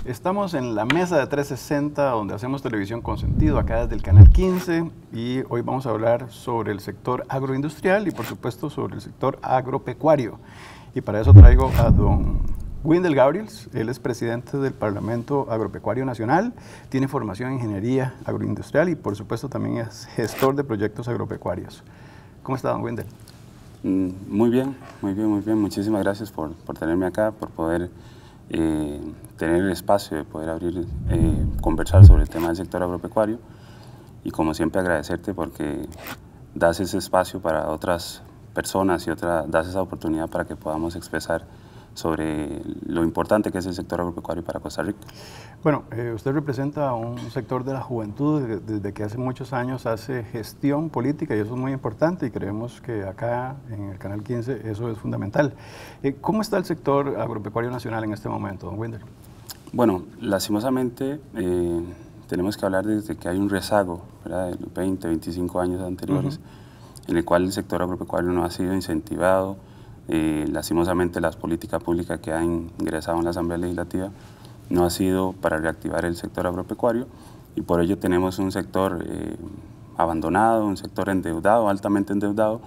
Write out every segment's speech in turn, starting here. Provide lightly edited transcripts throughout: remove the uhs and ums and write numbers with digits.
Estamos en la mesa de 360, donde hacemos televisión con sentido, acá desde el Canal 15, y hoy vamos a hablar sobre el sector agroindustrial y, por supuesto, sobre el sector agropecuario. Y para eso traigo a don Wendell Gabriels. Él es presidente del Parlamento Agropecuario Nacional, tiene formación en ingeniería agroindustrial y, por supuesto, también es gestor de proyectos agropecuarios. ¿Cómo está, don Wendell? Muy bien. Muchísimas gracias por tenerme acá, por poder tener el espacio de poder abrir, conversar sobre el tema del sector agropecuario, y como siempre agradecerte porque das ese espacio para otras personas y das esa oportunidad para que podamos expresar sobre lo importante que es el sector agropecuario para Costa Rica. Bueno, usted representa un sector de la juventud desde que hace muchos años hace gestión política, y eso es muy importante, y creemos que acá en el Canal 15 eso es fundamental. ¿Cómo está el sector agropecuario nacional en este momento, don Wendell? Bueno, lastimosamente tenemos que hablar desde que hay un rezago, ¿verdad?, de los 20, 25 años anteriores, en el cual el sector agropecuario no ha sido incentivado. Lastimosamente las políticas públicas que han ingresado en la Asamblea Legislativa no ha sido para reactivar el sector agropecuario, y por ello tenemos un sector abandonado, un sector endeudado, altamente endeudado,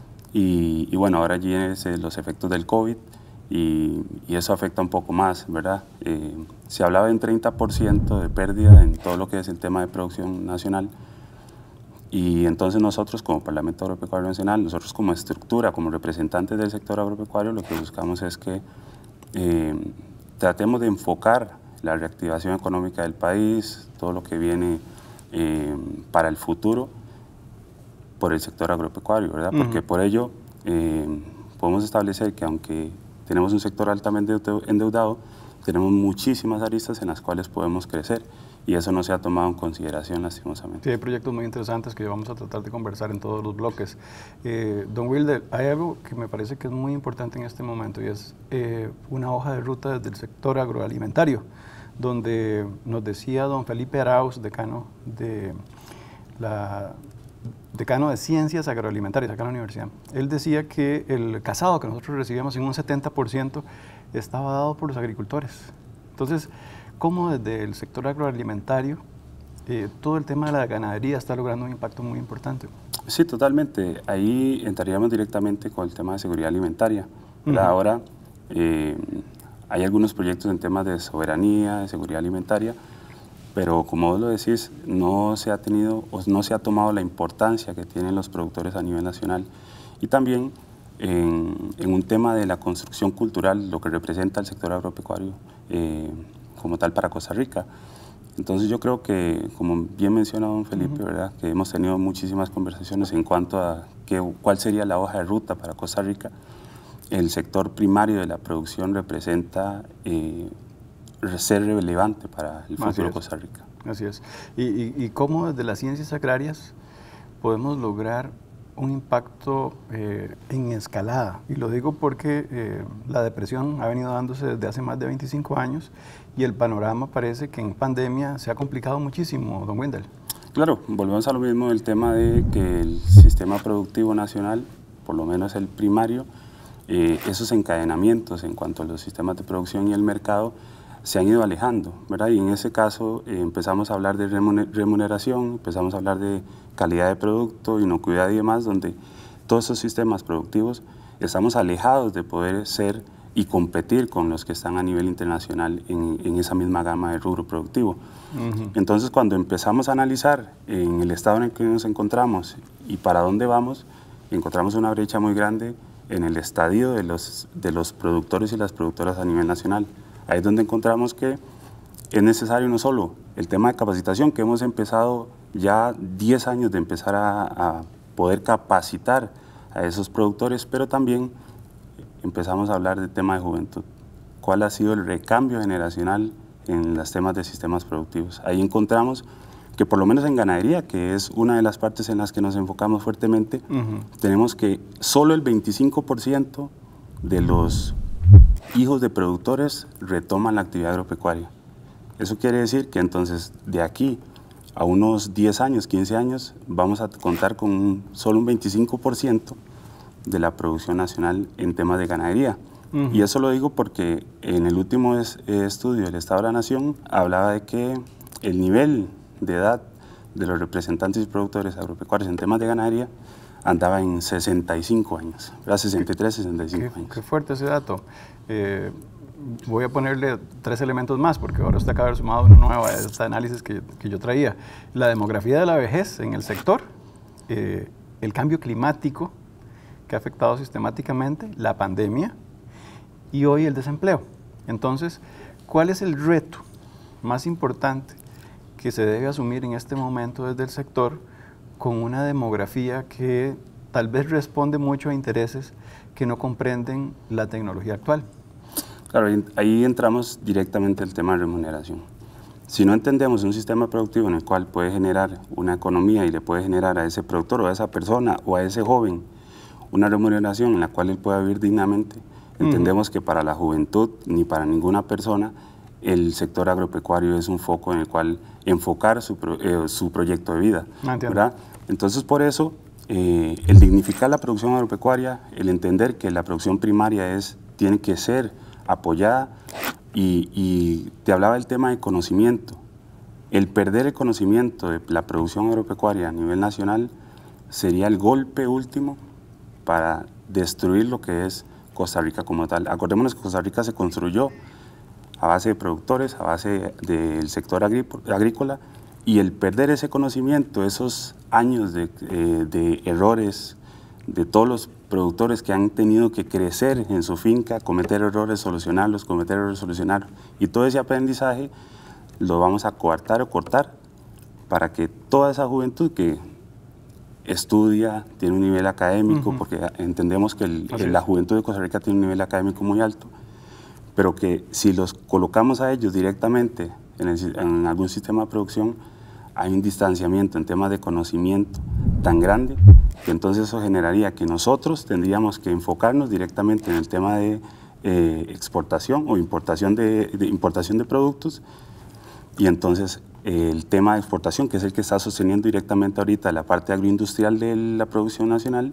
y bueno, ahora allí es los efectos del COVID, y eso afecta un poco más, ¿verdad? Se hablaba de un 30% de pérdida en todo lo que es el tema de producción nacional, y entonces nosotros como Parlamento Agropecuario Nacional, nosotros como estructura, como representantes del sector agropecuario, lo que buscamos es que tratemos de enfocar la reactivación económica del país, todo lo que viene para el futuro por el sector agropecuario, ¿verdad? Porque por ello podemos establecer que aunque tenemos un sector altamente endeudado, tenemos muchísimas aristas en las cuales podemos crecer, y eso no se ha tomado en consideración, lastimosamente. Sí, hay proyectos muy interesantes que vamos a tratar de conversar en todos los bloques. Don Wendell, hay algo que me parece que es muy importante en este momento, y es una hoja de ruta desde el sector agroalimentario, donde nos decía don Felipe Arauz, decano de Ciencias Agroalimentarias acá en la universidad. Él decía que el casado que nosotros recibíamos en un 70% estaba dado por los agricultores. Entonces, ¿cómo desde el sector agroalimentario todo el tema de la ganadería está logrando un impacto muy importante? Sí, totalmente. Ahí entraríamos directamente con el tema de seguridad alimentaria. Ahora hay algunos proyectos en temas de soberanía, de seguridad alimentaria, pero como vos lo decís, no se ha tenido o no se ha tomado la importancia que tienen los productores a nivel nacional, y también en un tema de la construcción cultural, lo que representa el sector agropecuario como tal para Costa Rica. Entonces yo creo que, como bien menciona don Felipe, ¿verdad?, que hemos tenido muchísimas conversaciones en cuanto a cuál sería la hoja de ruta para Costa Rica. El sector primario de la producción representa ser relevante para el futuro de Costa Rica. Así es. ¿Y cómo desde las ciencias agrarias podemos lograr un impacto en escalada? Y lo digo porque la depresión ha venido dándose desde hace más de 25 años, y el panorama parece que en pandemia se ha complicado muchísimo, don Wendell. Claro, volvemos a lo mismo del tema de que el sistema productivo nacional, por lo menos el primario, esos encadenamientos en cuanto a los sistemas de producción y el mercado se han ido alejando, ¿verdad? Y en ese caso empezamos a hablar de remuneración, empezamos a hablar de calidad de producto, inocuidad y demás, donde todos esos sistemas productivos estamos alejados de poder ser y competir con los que están a nivel internacional en esa misma gama de rubro productivo. Entonces, cuando empezamos a analizar en el estado en el que nos encontramos y para dónde vamos, encontramos una brecha muy grande en el estadio de los productores y las productoras a nivel nacional. Ahí es donde encontramos que es necesario no solo el tema de capacitación, que hemos empezado ya 10 años de empezar a poder capacitar a esos productores, pero también empezamos a hablar del tema de juventud. ¿Cuál ha sido el recambio generacional en los temas de sistemas productivos? Ahí encontramos que por lo menos en ganadería, que es una de las partes en las que nos enfocamos fuertemente, tenemos que solo el 25% de los hijos de productores retoman la actividad agropecuaria. Eso quiere decir que entonces de aquí a unos 10 años, 15 años, vamos a contar con solo un 25% de la producción nacional en temas de ganadería. Y eso lo digo porque en el último estudio del Estado de la Nación hablaba de que el nivel de edad de los representantes y productores agropecuarios en temas de ganadería andaba en 65 años, ¿verdad? 63, 65 años. Qué fuerte ese dato. Voy a ponerle 3 elementos más, porque ahora usted acaba de haber sumado uno nuevo a este análisis que yo traía. La demografía de la vejez en el sector, el cambio climático que ha afectado sistemáticamente, la pandemia y hoy el desempleo. Entonces, ¿cuál es el reto más importante que se debe asumir en este momento desde el sector con una demografía que tal vez responde mucho a intereses que no comprenden la tecnología actual? Claro, ahí entramos directamente al tema de remuneración. Si no entendemos un sistema productivo en el cual puede generar una economía y le puede generar a ese productor o a esa persona o a ese joven una remuneración en la cual él pueda vivir dignamente, entendemos que para la juventud ni para ninguna persona el sector agropecuario es un foco en el cual enfocar su proyecto de vida, ¿verdad? Entonces, por eso, el dignificar la producción agropecuaria, el entender que la producción primaria tiene que ser apoyada, y te hablaba del tema de conocimiento. El perder el conocimiento de la producción agropecuaria a nivel nacional sería el golpe último para destruir lo que es Costa Rica como tal. Acordémonos que Costa Rica se construyó a base de productores, a base del sector agrícola, y el perder ese conocimiento, esos años de errores de todos los productores que han tenido que crecer en su finca, cometer errores, solucionarlos, cometer errores, solucionarlos, y todo ese aprendizaje lo vamos a coartar o cortar para que toda esa juventud que estudia, tiene un nivel académico, porque entendemos que la juventud de Costa Rica tiene un nivel académico muy alto, pero que si los colocamos a ellos directamente en algún sistema de producción, hay un distanciamiento en temas de conocimiento tan grande que entonces eso generaría que nosotros tendríamos que enfocarnos directamente en el tema de exportación o importación de productos, y entonces el tema de exportación, que es el que está sosteniendo directamente ahorita la parte agroindustrial de la producción nacional,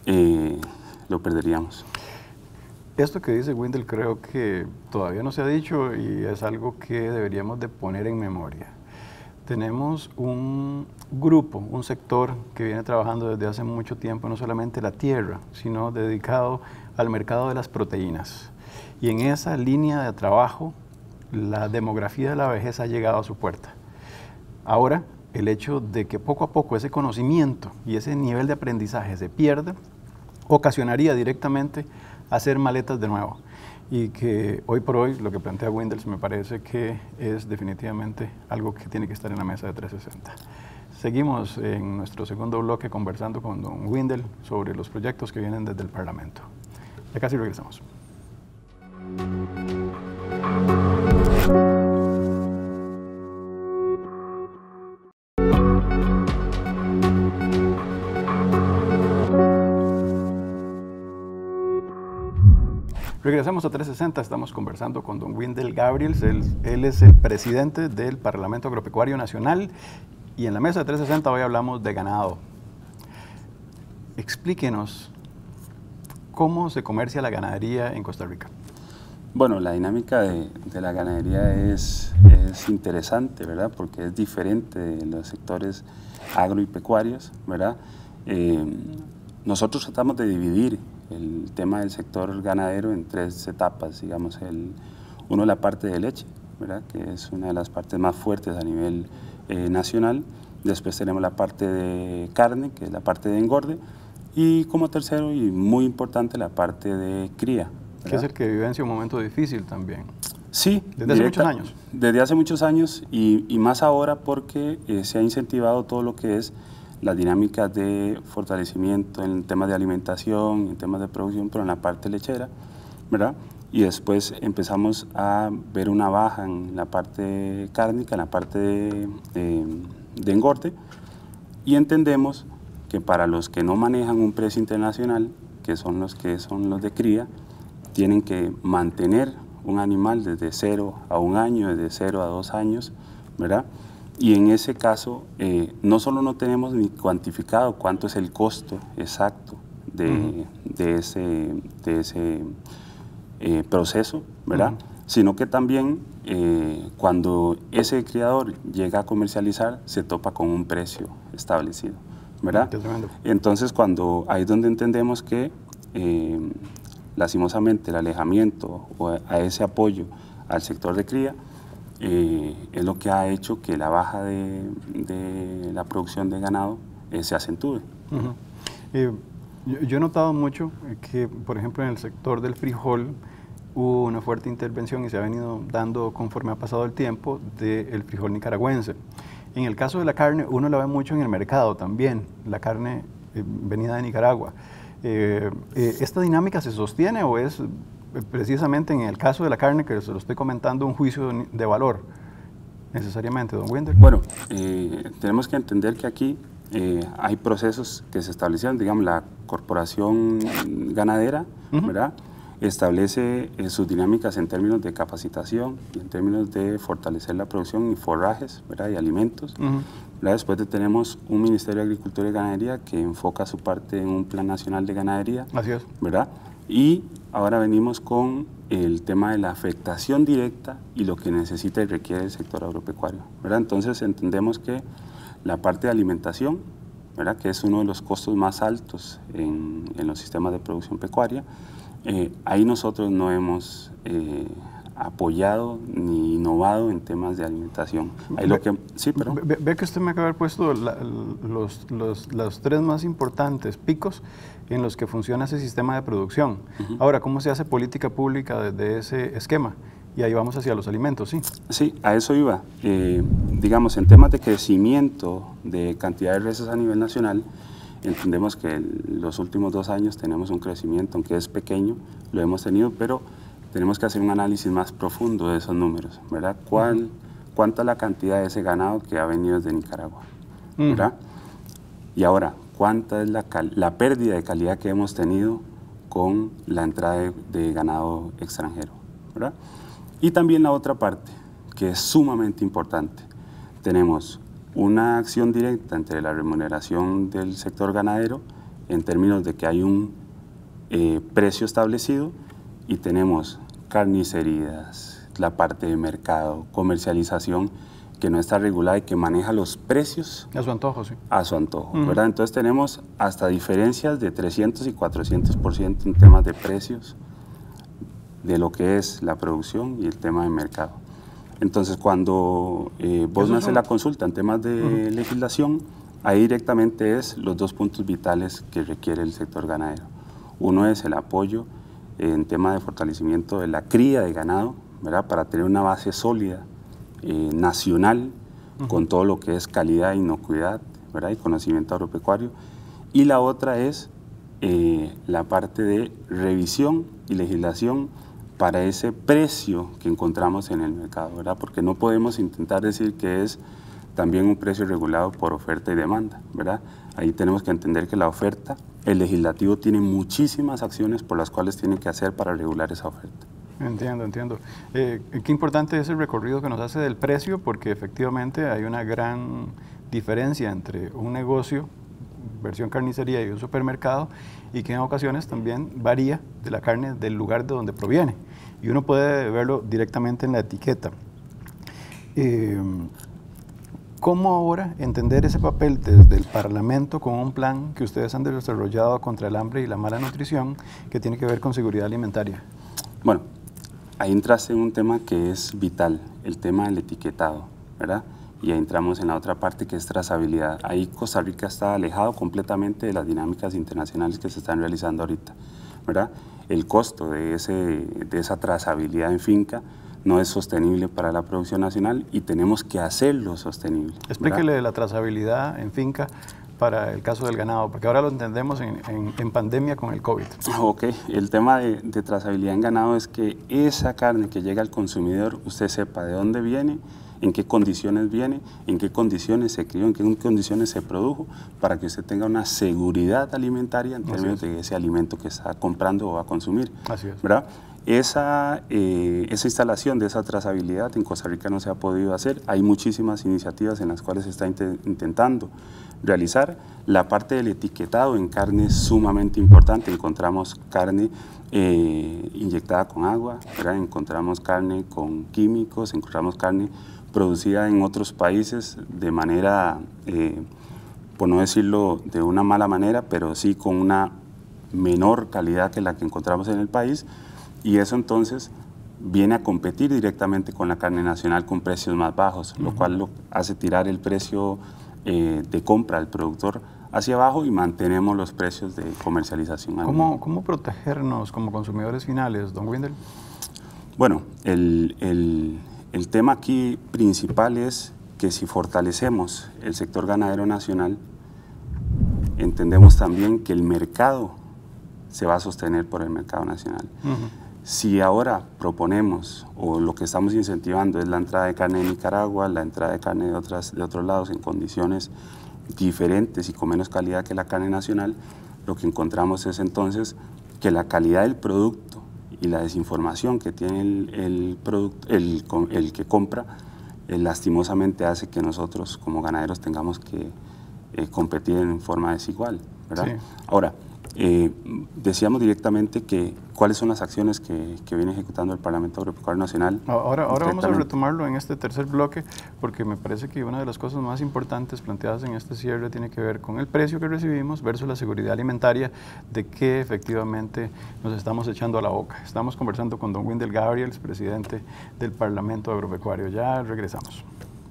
lo perderíamos. Esto que dice Wendell creo que todavía no se ha dicho y es algo que deberíamos de poner en memoria. Tenemos un grupo, un sector que viene trabajando desde hace mucho tiempo, no solamente la tierra, sino dedicado al mercado de las proteínas. Y en esa línea de trabajo, la demografía de la vejez ha llegado a su puerta. Ahora, el hecho de que poco a poco ese conocimiento y ese nivel de aprendizaje se pierda, ocasionaría directamente hacer maletas de nuevo. Y que hoy por hoy, lo que plantea Wendell me parece que es definitivamente algo que tiene que estar en la mesa de 360. Seguimos en nuestro segundo bloque conversando con don Wendell sobre los proyectos que vienen desde el Parlamento. Ya casi regresamos. Regresamos a 360, estamos conversando con don Wendell Gabriels, él es el presidente del Parlamento Agropecuario Nacional, y en la mesa de 360 hoy hablamos de ganado. Explíquenos, ¿cómo se comercia la ganadería en Costa Rica? Bueno, la dinámica de la ganadería es interesante, ¿verdad? Porque es diferente de los sectores agro y pecuarios, ¿verdad? Nosotros tratamos de dividir el tema del sector ganadero en 3 etapas, digamos, uno la parte de leche, ¿verdad?, que es una de las partes más fuertes a nivel nacional. Después tenemos la parte de carne, que es la parte de engorde, y como tercero y muy importante la parte de cría, ¿verdad?, que es el que vivencia un momento difícil también. Sí. Desde hace muchos años. Desde hace muchos años y más ahora porque se ha incentivado todo lo que es las dinámicas de fortalecimiento en temas de alimentación, en temas de producción, pero en la parte lechera, ¿verdad? Y después empezamos a ver una baja en la parte cárnica, en la parte de engorde, y entendemos que para los que no manejan un precio internacional, que son los de cría, tienen que mantener un animal desde 0 a 1 año, desde 0 a 2 años, ¿verdad? Y en ese caso, no solo no tenemos ni cuantificado cuánto es el costo exacto de ese proceso, ¿verdad? Sino que también cuando ese criador llega a comercializar se topa con un precio establecido, ¿verdad? Entonces ahí es donde entendemos que lastimosamente el alejamiento o a ese apoyo al sector de cría es lo que ha hecho que la baja de la producción de ganado se acentúe. Yo he notado mucho que, por ejemplo, en el sector del frijol hubo una fuerte intervención y se ha venido dando conforme ha pasado el tiempo del frijol nicaragüense. En el caso de la carne, uno la ve mucho en el mercado también, la carne venida de Nicaragua. ¿Esta dinámica se sostiene o es precisamente en el caso de la carne, que se lo estoy comentando, un juicio de valor necesariamente, don Winder? Bueno, tenemos que entender que aquí hay procesos que se establecieron, digamos, la corporación ganadera, ¿verdad? Establece sus dinámicas en términos de capacitación, en términos de fortalecer la producción y forrajes, ¿verdad? Y alimentos. Después tenemos un Ministerio de Agricultura y Ganadería que enfoca su parte en un Plan Nacional de Ganadería. Así es. ¿Verdad? Y ahora venimos con el tema de la afectación directa y lo que necesita y requiere el sector agropecuario, ¿verdad? Entonces entendemos que la parte de alimentación, ¿verdad? Que es uno de los costos más altos en los sistemas de producción pecuaria, ahí nosotros no hemos apoyado ni innovado en temas de alimentación. Ahí ve que usted me acaba de haber puesto los tres más importantes picos en los que funciona ese sistema de producción. Ahora, ¿cómo se hace política pública desde ese esquema? Y ahí vamos hacia los alimentos, ¿sí? Sí, a eso iba. Digamos, en temas de crecimiento de cantidad de reses a nivel nacional, entendemos que en los últimos 2 años tenemos un crecimiento, aunque es pequeño, lo hemos tenido, pero tenemos que hacer un análisis más profundo de esos números, ¿verdad? ¿Cuánta es la cantidad de ese ganado que ha venido desde Nicaragua? ¿Verdad? Y ahora, ¿cuánta es la pérdida de calidad que hemos tenido con la entrada de ganado extranjero? ¿Verdad? Y también la otra parte, que es sumamente importante. Tenemos una acción directa entre la remuneración del sector ganadero en términos de que hay un precio establecido y tenemos carnicerías, la parte de mercado, comercialización que no está regulada y que maneja los precios a su antojo, sí. A su antojo, ¿verdad? Entonces tenemos hasta diferencias de 300 y 400% en temas de precios de lo que es la producción y el tema de mercado. Entonces, cuando vos me haces la consulta en temas de legislación, ahí directamente es los 2 puntos vitales que requiere el sector ganadero. Uno es el apoyo en tema de fortalecimiento de la cría de ganado, ¿verdad? Para tener una base sólida, nacional, con todo lo que es calidad, inocuidad, ¿verdad? Y conocimiento agropecuario. Y la otra es la parte de revisión y legislación para ese precio que encontramos en el mercado, ¿verdad? Porque no podemos intentar decir que es también un precio regulado por oferta y demanda, ¿verdad? Ahí tenemos que entender que la oferta, el legislativo tiene muchísimas acciones por las cuales tiene que hacer para regular esa oferta. Entiendo. Qué importante es el recorrido que nos hace del precio, porque efectivamente hay una gran diferencia entre un negocio, versión carnicería, y un supermercado, y que en ocasiones también varía de la carne del lugar de donde proviene. Y uno puede verlo directamente en la etiqueta. ¿Cómo ahora entender ese papel desde el Parlamento con un plan que ustedes han desarrollado contra el hambre y la mala nutrición que tiene que ver con seguridad alimentaria? Bueno, ahí entraste en un tema que es vital, el tema del etiquetado, ¿verdad? Y ahí entramos en la otra parte que es trazabilidad. Ahí Costa Rica está alejado completamente de las dinámicas internacionales que se están realizando ahorita, ¿verdad? El costo de esa trazabilidad en finca no es sostenible para la producción nacional y tenemos que hacerlo sostenible. Explíquele la trazabilidad en finca para el caso del ganado, porque ahora lo entendemos en pandemia con el COVID. Ok, el tema de trazabilidad en ganado es que esa carne que llega al consumidor, usted sepa de dónde viene, en qué condiciones viene, en qué condiciones se crió, en qué condiciones se produjo, para que usted tenga una seguridad alimentaria en términos de ese alimento que está comprando o va a consumir. Así es. ¿Verdad? Esa instalación de esa trazabilidad en Costa Rica no se ha podido hacer. Hay muchísimas iniciativas en las cuales se está intentando realizar. La parte del etiquetado en carne es sumamente importante. Encontramos carne inyectada con agua, ¿verdad? Encontramos carne con químicos, encontramos carne producida en otros países de manera, por no decirlo de una mala manera, pero sí con una menor calidad que la que encontramos en el país, y eso entonces viene a competir directamente con la carne nacional con precios más bajos, lo cual lo hace tirar el precio de compra del productor hacia abajo y mantenemos los precios de comercialización. ¿Cómo protegernos como consumidores finales, don Windel? Bueno, el tema aquí principal es que si fortalecemos el sector ganadero nacional, entendemos también que el mercado se va a sostener por el mercado nacional. Si ahora proponemos, o lo que estamos incentivando es la entrada de carne de Nicaragua, la entrada de carne de otros lados en condiciones diferentes y con menos calidad que la carne nacional, lo que encontramos es entonces que la calidad del producto y la desinformación que tiene el que compra, lastimosamente hace que nosotros como ganaderos tengamos que competir en forma desigual, ¿verdad? Sí. Ahora, decíamos directamente que cuáles son las acciones que viene ejecutando el Parlamento Agropecuario Nacional. Ahora vamos a retomarlo en este tercer bloque, porque me parece que una de las cosas más importantes planteadas en este cierre tiene que ver con el precio que recibimos versus la seguridad alimentaria, de que efectivamente nos estamos echando a la boca. Estamos conversando con don Windel Gabriels, presidente del Parlamento Agropecuario. Ya regresamos.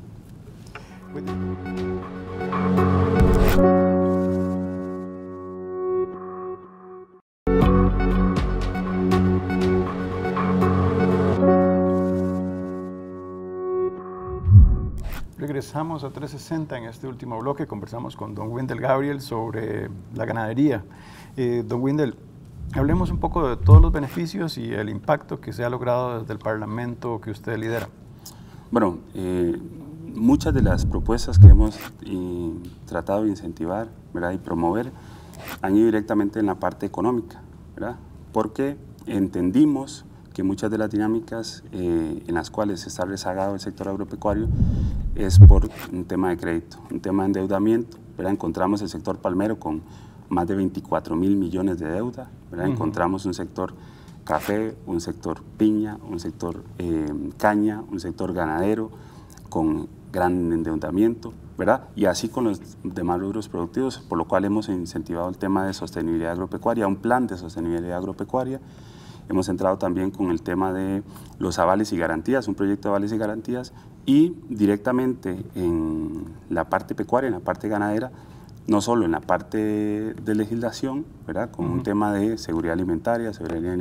Regresamos a 360 en este último bloque. Conversamos con don Windel Gabriel sobre la ganadería. Don Windel, hablemos un poco de todos los beneficios y el impacto que se ha logrado desde el Parlamento que usted lidera. Bueno, muchas de las propuestas que hemos tratado de incentivar, ¿verdad?, y promover han ido directamente en la parte económica, ¿verdad?, porque entendimos que muchas de las dinámicas en las cuales está rezagado el sector agropecuario es por un tema de crédito, un tema de endeudamiento, ¿verdad? Encontramos el sector palmero con más de 24.000 millones de deuda, ¿verdad? Encontramos un sector café, un sector piña, un sector caña, un sector ganadero con gran endeudamiento, ¿verdad? Y así con los demás rubros productivos, por lo cual hemos incentivado el tema de sostenibilidad agropecuaria, un plan de sostenibilidad agropecuaria. Hemos entrado también con el tema de los avales y garantías, un proyecto de avales y garantías, y directamente en la parte pecuaria, en la parte ganadera, no solo en la parte de legislación, ¿verdad?, con un tema de seguridad alimentaria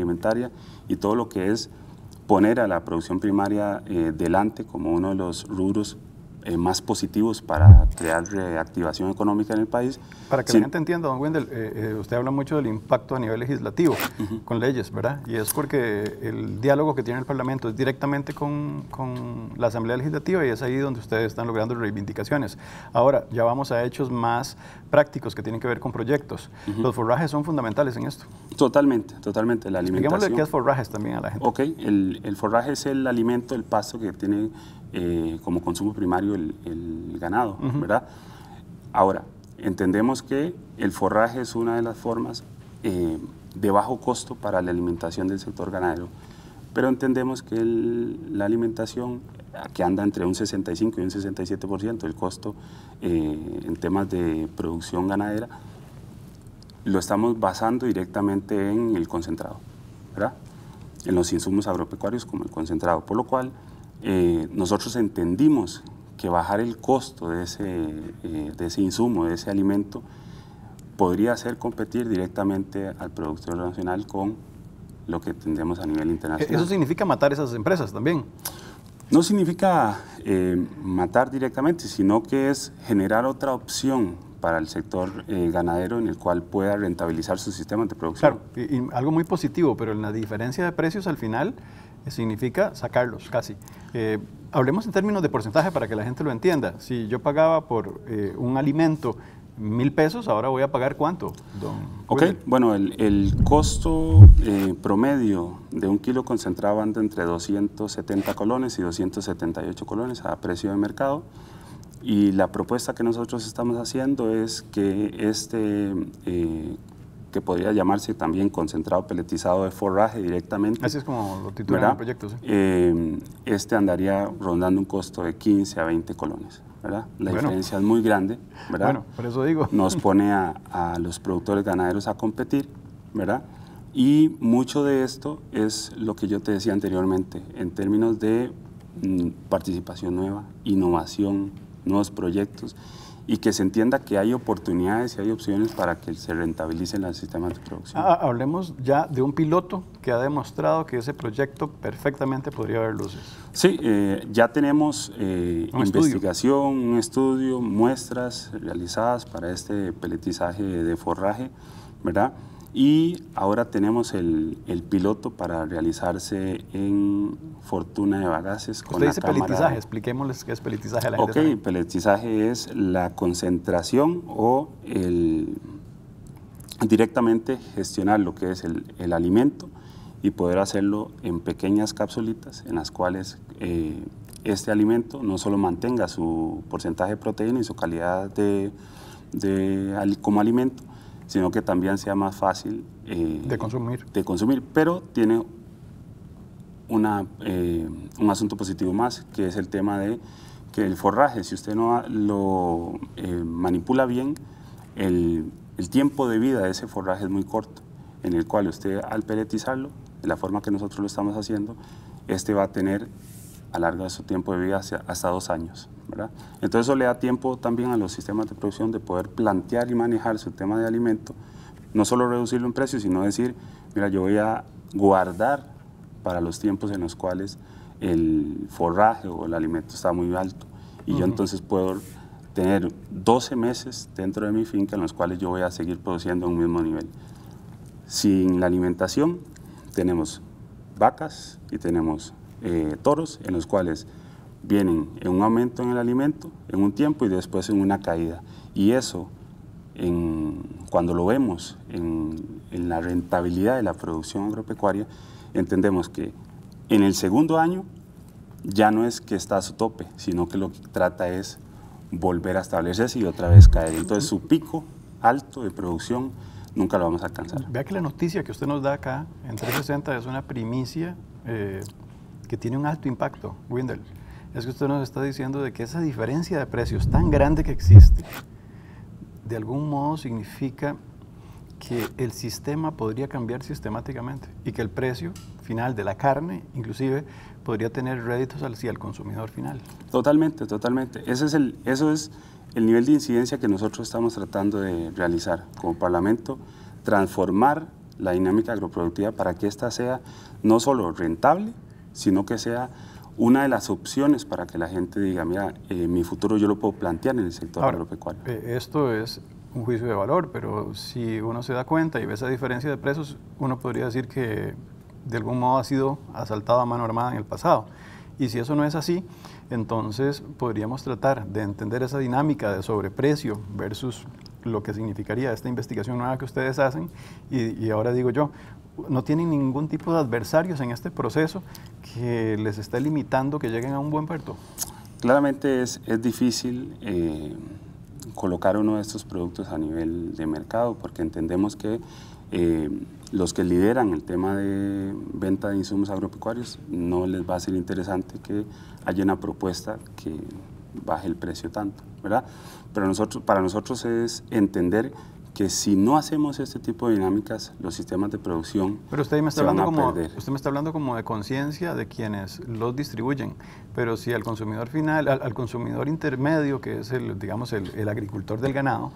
y todo lo que es poner a la producción primaria delante como uno de los rubros más positivos para crear reactivación económica en el país. Para que la gente entienda, don Windel, usted habla mucho del impacto a nivel legislativo con leyes, ¿verdad? Y es porque el diálogo que tiene el Parlamento es directamente con la Asamblea Legislativa y es ahí donde ustedes están logrando reivindicaciones. Ahora, ya vamos a hechos más prácticos que tienen que ver con proyectos. Los forrajes son fundamentales en esto. Totalmente, totalmente. La alimentación. Expliquémosle qué es forrajes también a la gente. Ok, el forraje es el alimento, el pasto que tiene como consumo primario el ganado, ¿verdad? Ahora, entendemos que el forraje es una de las formas de bajo costo para la alimentación del sector ganadero, pero entendemos que la alimentación, que anda entre un 65 y un 67% el costo en temas de producción ganadera, lo estamos basando directamente en el concentrado, ¿verdad?, en los insumos agropecuarios como el concentrado, por lo cual nosotros entendimos que bajar el costo de ese insumo, de ese alimento, podría hacer competir directamente al productor nacional con lo que tendemos a nivel internacional. ¿Eso significa matar esas empresas también? No significa matar directamente, sino que es generar otra opción para el sector ganadero en el cual pueda rentabilizar sus sistemas de producción. Claro, y algo muy positivo, pero en la diferencia de precios al final significa sacarlos casi. Hablemos en términos de porcentaje para que la gente lo entienda. Si yo pagaba por un alimento 1.000 pesos, ahora voy a pagar ¿cuánto, don Ok, Wilder? bueno, el costo promedio de un kilo concentrado anda entre 270 colones y 278 colones a precio de mercado. Y la propuesta que nosotros estamos haciendo es que que podría llamarse también concentrado peletizado de forraje directamente. Así es como lo titulan el proyecto, sí. Este andaría rondando un costo de 15 a 20 colones, ¿verdad? La diferencia es muy grande, ¿verdad? Bueno, por eso digo. Nos pone a los productores ganaderos a competir, ¿verdad? Y mucho de esto es lo que yo te decía anteriormente, en términos de participación nueva, innovación, nuevos proyectos, y que se entienda que hay oportunidades y hay opciones para que se rentabilicen los sistemas de producción. Hablemos ya de un piloto que ha demostrado que ese proyecto perfectamente podría ver luces. Sí, ya tenemos investigación, un estudio, muestras realizadas para este peletizaje de forraje, ¿verdad? Y ahora tenemos el piloto para realizarse en Fortuna de Bagaces. Usted dice peletizaje, expliquémosles qué es peletizaje a la gente. Ok, peletizaje es la concentración o directamente gestionar lo que es el alimento y poder hacerlo en pequeñas capsulitas en las cuales este alimento no solo mantenga su porcentaje de proteína y su calidad como alimento, sino que también sea más fácil de consumir, pero tiene un asunto positivo más, que es el tema de que el forraje, si usted no lo manipula bien, el tiempo de vida de ese forraje es muy corto, en el cual usted al peletizarlo, de la forma que nosotros lo estamos haciendo, va a tener a largo de su tiempo de vida hasta 2 años, ¿verdad? Entonces eso le da tiempo también a los sistemas de producción de poder plantear y manejar su tema de alimento, no solo reducirlo en precio, sino decir, mira, yo voy a guardar para los tiempos en los cuales el forraje o el alimento está muy alto y yo entonces puedo tener 12 meses dentro de mi finca en los cuales yo voy a seguir produciendo a un mismo nivel. Sin la alimentación tenemos vacas y tenemos toros en los cuales vienen en un aumento en el alimento en un tiempo y después en una caída. Y eso, cuando lo vemos en la rentabilidad de la producción agropecuaria, entendemos que en el segundo año ya no es que está a su tope, sino que lo que trata es volver a establecerse y otra vez caer. Entonces su pico alto de producción nunca lo vamos a alcanzar. Vea que la noticia que usted nos da acá en 360 es una primicia que tiene un alto impacto, Windel. Es que usted nos está diciendo de que esa diferencia de precios tan grande que existe, de algún modo significa que el sistema podría cambiar sistemáticamente y que el precio final de la carne, inclusive, podría tener réditos hacia el consumidor final. Totalmente, totalmente. Eso es el nivel de incidencia que nosotros estamos tratando de realizar como Parlamento, transformar la dinámica agroproductiva para que ésta sea no solo rentable, sino que sea una de las opciones para que la gente diga, mira, mi futuro yo lo puedo plantear en el sector agropecuario. Esto es un juicio de valor, pero si uno se da cuenta y ve esa diferencia de precios, uno podría decir que de algún modo ha sido asaltado a mano armada en el pasado. Y si eso no es así, entonces podríamos tratar de entender esa dinámica de sobreprecio versus lo que significaría esta investigación nueva que ustedes hacen. Y ahora digo yo, no tienen ningún tipo de adversarios en este proceso que les esté limitando que lleguen a un buen puerto. Claramente es difícil colocar uno de estos productos a nivel de mercado porque entendemos que los que lideran el tema de venta de insumos agropecuarios no les va a ser interesante que haya una propuesta que baje el precio tanto, ¿verdad? Pero para nosotros es entender que si no hacemos este tipo de dinámicas, los sistemas de producción pero usted me está se van hablando a perder. Usted me está hablando como de conciencia de quienes los distribuyen, pero si al consumidor final, al consumidor intermedio, que es digamos el agricultor del ganado,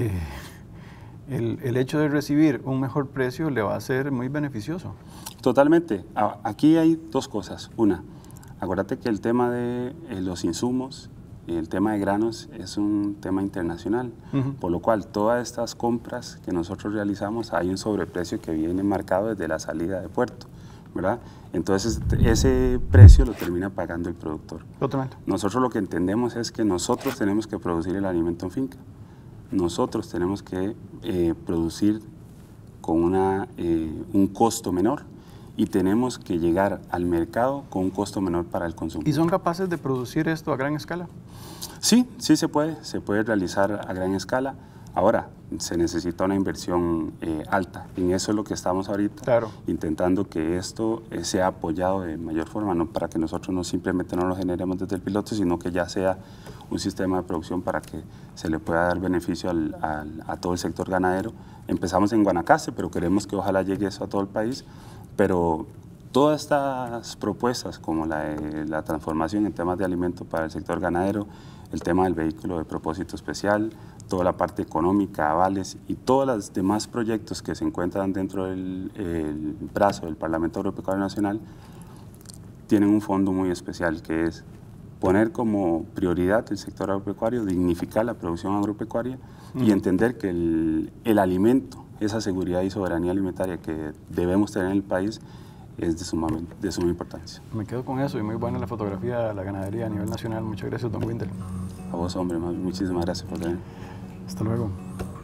el hecho de recibir un mejor precio le va a ser muy beneficioso. Totalmente. Aquí hay dos cosas. Una, acuérdate que el tema de los insumos y el tema de granos es un tema internacional, por lo cual todas estas compras que nosotros realizamos hay un sobreprecio que viene marcado desde la salida de puerto, ¿verdad? Entonces ese precio lo termina pagando el productor. Totalmente. Nosotros lo que entendemos es que nosotros tenemos que producir el alimento en finca. nosotros tenemos que producir con un costo menor y tenemos que llegar al mercado con un costo menor para el consumo. ¿Y son capaces de producir esto a gran escala? Sí, sí se puede realizar a gran escala. Ahora, se necesita una inversión alta. En eso es lo que estamos ahorita, claro, intentando que esto sea apoyado de mayor forma, no para que nosotros no simplemente no lo generemos desde el piloto, sino que ya sea un sistema de producción para que se le pueda dar beneficio a todo el sector ganadero. Empezamos en Guanacaste, pero queremos que ojalá llegue eso a todo el país. Pero todas estas propuestas, como la transformación en temas de alimentos para el sector ganadero, el tema del vehículo de propósito especial, toda la parte económica, avales y todos los demás proyectos que se encuentran dentro del brazo del Parlamento Agropecuario Nacional, tienen un fondo muy especial, que es poner como prioridad el sector agropecuario, dignificar la producción agropecuaria y entender que el alimento, esa seguridad y soberanía alimentaria que debemos tener en el país, es de suma importancia. Me quedo con eso y muy buena la fotografía de la ganadería a nivel nacional. Muchas gracias, don Windel. A vos, hombre, muchísimas gracias por venir. Hasta luego.